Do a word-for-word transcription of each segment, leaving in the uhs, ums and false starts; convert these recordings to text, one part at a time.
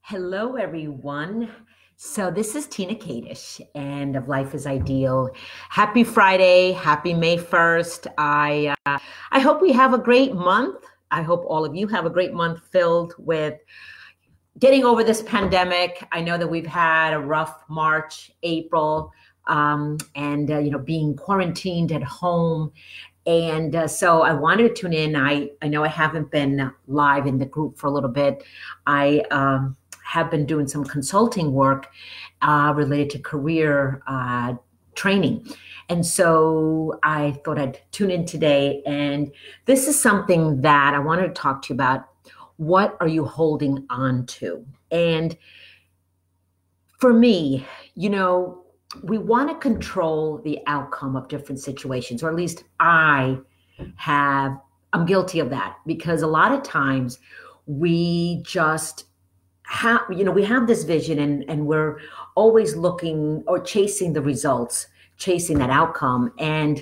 Hello, everyone. So this is Tina Kadish and of Life is Ideal. Happy Friday. Happy May first. I, uh, I hope we have a great month. I hope all of you have a great month filled with getting over this pandemic. I know that we've had a rough March, April, um, and, uh, you know, being quarantined at home. And uh, so I wanted to tune in. I, I know I haven't been live in the group for a little bit. I, um, have been doing some consulting work uh, related to career uh, training. And so I thought I'd tune in today. And this is something that I wanted to talk to you about. What are you holding on to? And for me, you know, we want to control the outcome of different situations, or at least I have, I'm guilty of that, because a lot of times we just have, you know, we have this vision and, and we're always looking or chasing the results, chasing that outcome. And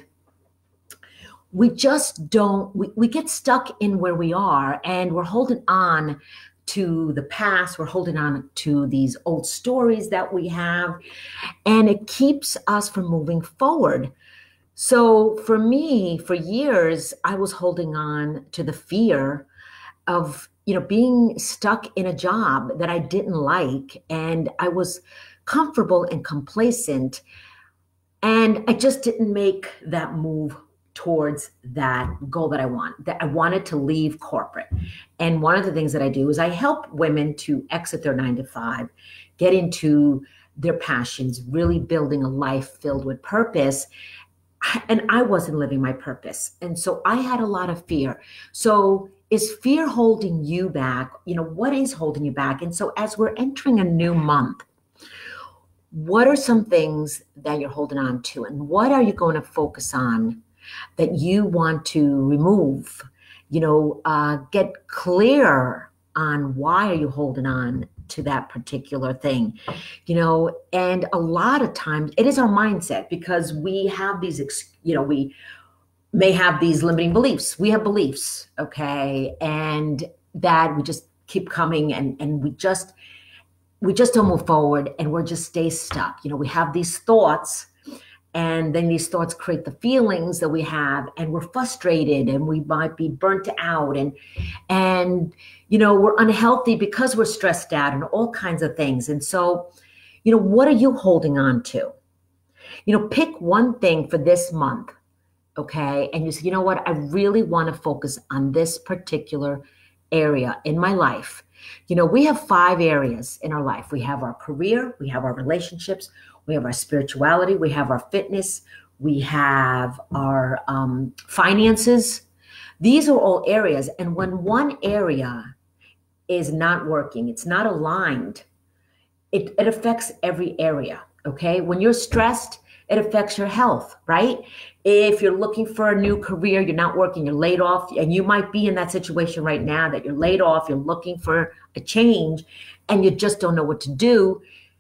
we just don't, we, we get stuck in where we are and we're holding on to the past. We're holding on to these old stories that we have, and it keeps us from moving forward. So for me, for years, I was holding on to the fear of, you know, being stuck in a job that I didn't like, and I was comfortable and complacent, and I just didn't make that move towards that goal that I want, that I wanted to leave corporate. And one of the things that I do is I help women to exit their nine to five, get into their passions, really building a life filled with purpose. And I wasn't living my purpose. And so I had a lot of fear. So is fear holding you back? You know, what is holding you back? And so as we're entering a new month, what are some things that you're holding on to? And what are you going to focus on that you want to remove? You know, uh, get clear on why are you holding on to that particular thing, you know, and a lot of times it is our mindset, because we have these, you know, we may have these limiting beliefs. We have beliefs, okay, and that we just keep coming and, and we just, we just don't move forward, and we're just stay stuck. You know, we have these thoughts, and then these thoughts create the feelings that we have, and we're frustrated, and we might be burnt out, and, and, you know, we're unhealthy because we're stressed out and all kinds of things. And so, you know, what are you holding on to? You know, pick one thing for this month, okay? And you say, you know what? I really want to focus on this particular area in my life. You know, we have five areas in our life. We have our career, we have our relationships, we have our spirituality, we have our fitness, we have our um, finances. These are all areas. And when one area is not working, it's not aligned, it, it affects every area, okay? When you're stressed, it affects your health, right? If you're looking for a new career, you're not working, you're laid off, and you might be in that situation right now that you're laid off, you're looking for a change, and you just don't know what to do.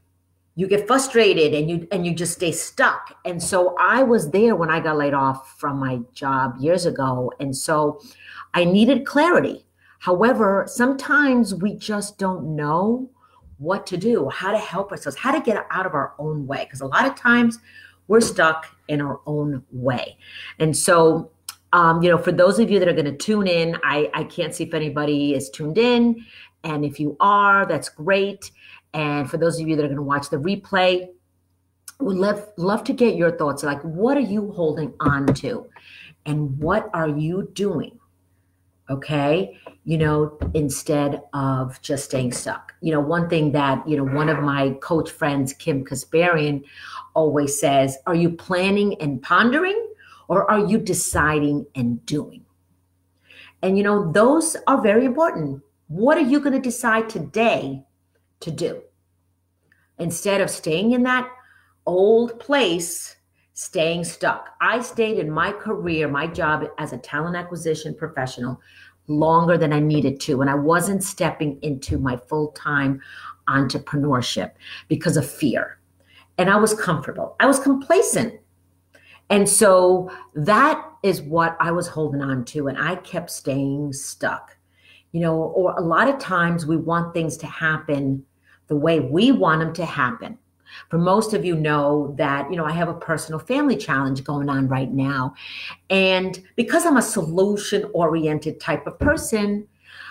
You get frustrated and you and you just stay stuck. And so I was there when I got laid off from my job years ago. And so I needed clarity. However, sometimes we just don't know what to do, how to help ourselves, how to get out of our own way. Because a lot of times we're stuck in our own way. And so, um, you know, for those of you that are going to tune in, I, I can't see if anybody is tuned in. And if you are, that's great. And for those of you that are going to watch the replay, would love, love to get your thoughts. Like, what are you holding on to? And what are you doing? Okay. You know, instead of just staying stuck. You know, one thing that, you know, one of my coach friends, Kim Kasparian, always says, are you planning and pondering, or are you deciding and doing? And, you know, those are very important. What are you going to decide today to do? Instead of staying in that old place, staying stuck. I stayed in my career, my job as a talent acquisition professional longer than I needed to. And I wasn't stepping into my full-time entrepreneurship because of fear. And I was comfortable. I was complacent. And so that is what I was holding on to. And I kept staying stuck. You know, or a lot of times we want things to happen the way we want them to happen. For most of you know that, you know, I have a personal family challenge going on right now. And because I'm a solution-oriented type of person,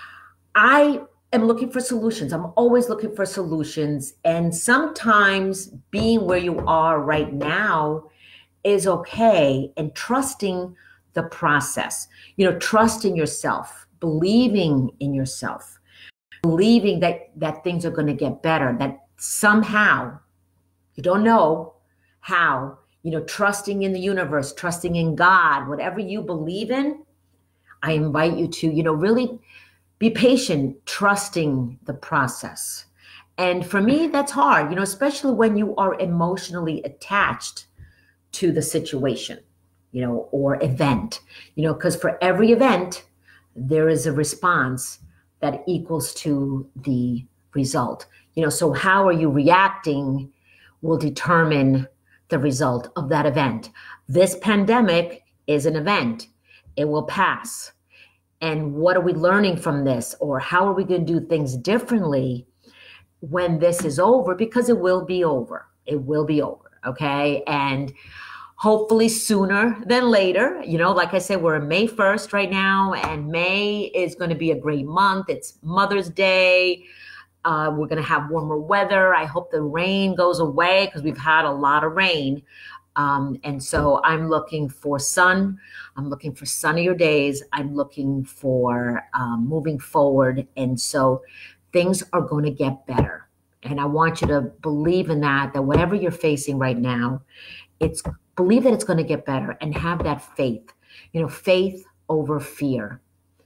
I am looking for solutions. I'm always looking for solutions. And sometimes being where you are right now is okay, and trusting the process, you know, trusting yourself, believing in yourself, believing that, that things are going to get better, that somehow, you don't know how, you know, trusting in the universe, trusting in God, whatever you believe in, I invite you to, you know, really be patient, trusting the process. And for me, that's hard, you know, especially when you are emotionally attached to the situation, you know, or event, you know, because for every event, there is a response that equals to the result. You know, so how are you reacting will determine the result of that event. This pandemic is an event. It will pass. And what are we learning from this? Or how are we going to do things differently when this is over? Because it will be over. It will be over. Okay. And hopefully sooner than later. You know, like I said, we're May first right now, and May is going to be a great month. It's Mother's Day. Uh, we're going to have warmer weather. I hope the rain goes away because we've had a lot of rain. Um, and so I'm looking for sun. I'm looking for sunnier days. I'm looking for um, moving forward. And so things are going to get better. And I want you to believe in that, that whatever you're facing right now, it's believe that it's going to get better, and have that faith. You know, faith over fear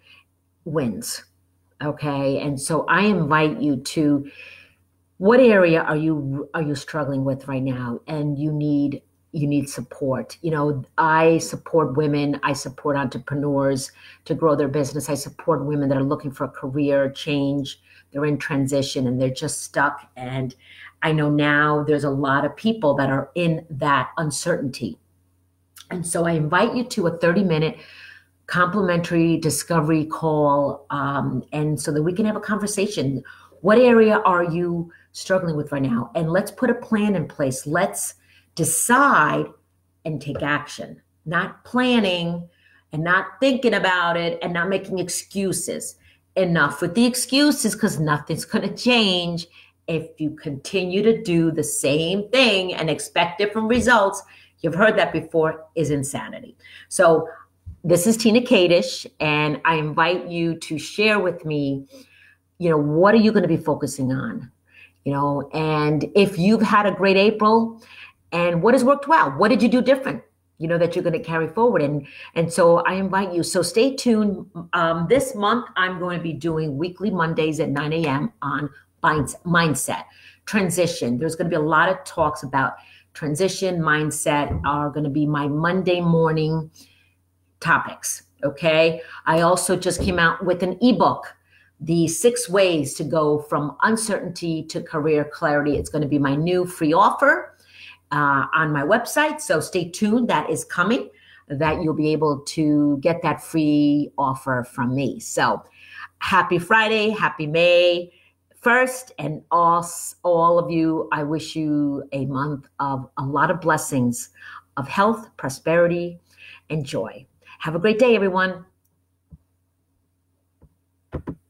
wins. Okay. And so I invite you to, what area are you, are you struggling with right now? And you need, you need support. You know, I support women. I support entrepreneurs to grow their business. I support women that are looking for a career change. They're in transition and they're just stuck. And I know now there's a lot of people that are in that uncertainty. And so I invite you to a thirty minute complimentary discovery call, um, and so that we can have a conversation. What area are you struggling with right now? And let's put a plan in place. Let's decide and take action, not planning and not thinking about it and not making excuses. Enough with the excuses, because nothing's going to change if you continue to do the same thing and expect different results. You've heard that before, is insanity. So this is Tina Kadish, and I invite you to share with me, you know, what are you going to be focusing on? You know, and if you've had a great April, and what has worked well? What did you do different, you know, that you're going to carry forward? And, and so I invite you. So stay tuned. Um, this month, I'm going to be doing weekly Mondays at nine a.m. on mindset, transition. There's going to be a lot of talks about transition, mindset are going to be my Monday morning topics. Okay. I also just came out with an ebook, The Six Ways to Go from Uncertainty to Career Clarity. It's going to be my new free offer uh, on my website. So stay tuned. That is coming, that you'll be able to get that free offer from me. So happy Friday, happy May first, and all, all of you, I wish you a month of a lot of blessings of health, prosperity, and joy. Have a great day, everyone.